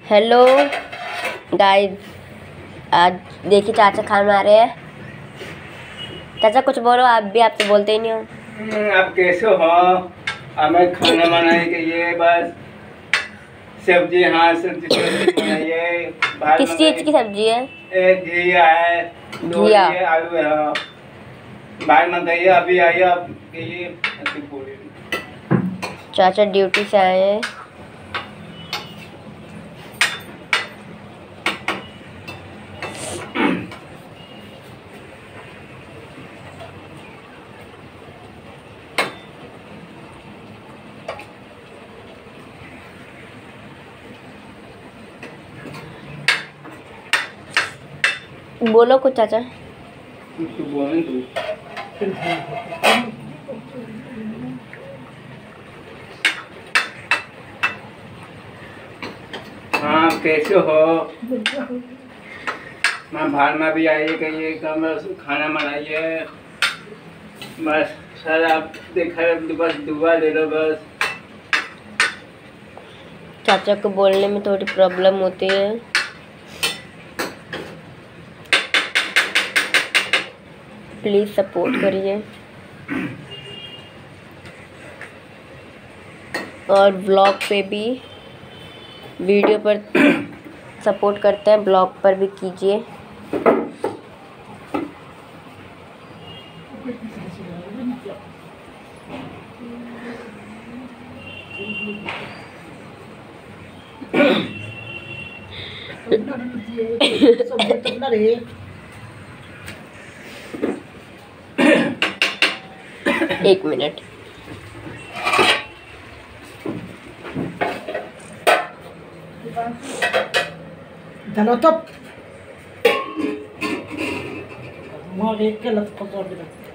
Hello guys, आज देखिए चाचा खाना बना रहे हैं। चाचा कुछ बोलो, आप भी, आप तो बोलते ही नहीं हो। आप कैसे हो? हमें खाना बनाने के लिए बस सब्जी, हाँ सब्जी बनाइए। किस चीज की सब्जी है? एक घिया है, दो घिया। ये आलू है। बाहर मंगाइए, अभी आइए आपके लिए अच्छी पूरी। चाचा ड्यूटी से आए हैं। बोलो कुछ चाचा। कुछ बोलें तू। हाँ कैसे हो? मैं बाहर में भी आइए, कहिए बस खाना बनाइए। बस सर आप देखा, बस दुआ दे दो बस। चाचा को बोलने में थोड़ी प्रॉब्लम होती है। प्लीज़ सपोर्ट करिए और ब्लॉग पे भी, वीडियो पर सपोर्ट करते हैं, ब्लॉग पर भी कीजिए। एक मिनट। चलो तो मार एक के लत पकड़ दे।